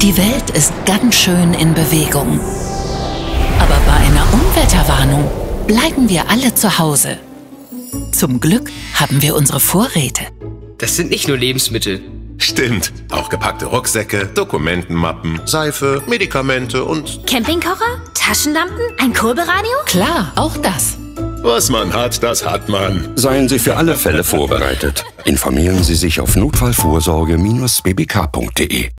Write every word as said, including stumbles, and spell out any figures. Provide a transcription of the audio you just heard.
Die Welt ist ganz schön in Bewegung. Aber bei einer Unwetterwarnung bleiben wir alle zu Hause. Zum Glück haben wir unsere Vorräte. Das sind nicht nur Lebensmittel. Stimmt. Auch gepackte Rucksäcke, Dokumentenmappen, Seife, Medikamente und... Campingkocher? Taschenlampen? Ein Kurbelradio? Klar, auch das. Was man hat, das hat man. Seien Sie für alle Fälle vorbereitet. Informieren Sie sich auf notfallvorsorge Bindestrich b b k punkt de.